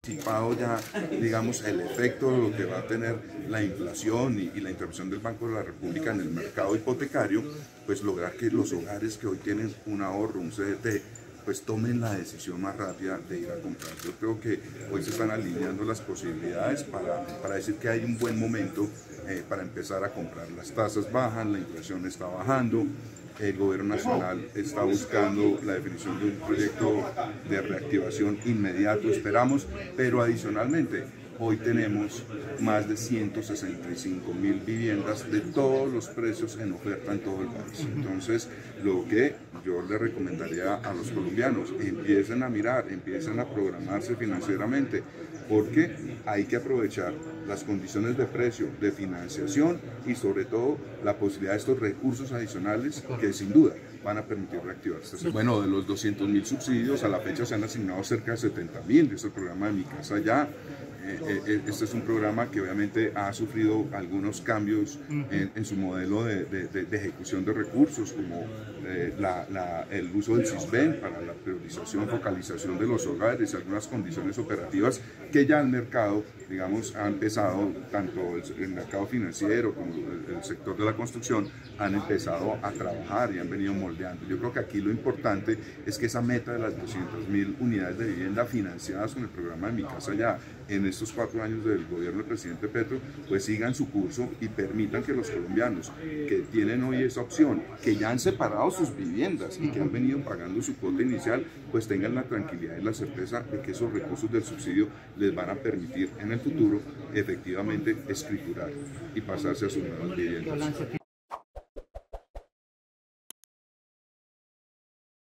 anticipado ya, digamos, el efecto de lo que va a tener la inflación y la intervención del Banco de la República en el mercado hipotecario, pues lograr que los hogares que hoy tienen un ahorro, un CDT, pues tomen la decisión más rápida de ir a comprar. Yo creo que hoy se están alineando las posibilidades para decir que hay un buen momento para empezar a comprar. Las tasas bajan, la inflación está bajando, el gobierno nacional está buscando la definición de un proyecto de reactivación inmediato, esperamos, pero adicionalmente hoy tenemos más de 165.000 viviendas de todos los precios en oferta en todo el país. Entonces, lo que yo le recomendaría a los colombianos, empiecen a mirar, empiecen a programarse financieramente, porque hay que aprovechar las condiciones de precio, de financiación y sobre todo la posibilidad de estos recursos adicionales que sin duda van a permitir reactivarse. Bueno, de los 200.000 subsidios a la fecha se han asignado cerca de 70.000, es el programa de Mi Casa Ya. Este es un programa que obviamente ha sufrido algunos cambios en su modelo de ejecución de recursos, como el uso del Sisbén para la priorización, focalización de los hogares y algunas condiciones operativas que ya el mercado, digamos, ha empezado, tanto el mercado financiero como el sector de la construcción, han empezado a trabajar y han venido moldeando. Yo creo que aquí lo importante es que esa meta de las 200.000 unidades de vivienda financiadas con el programa de Mi Casa Ya en estos 4 años del gobierno del presidente Petro, pues sigan su curso y permitan que los colombianos que tienen hoy esa opción, que ya han separado sus viviendas y que han venido pagando su cuota inicial, pues tengan la tranquilidad y la certeza de que esos recursos del subsidio les van a permitir en el futuro efectivamente escriturar y pasarse a sus nuevas viviendas.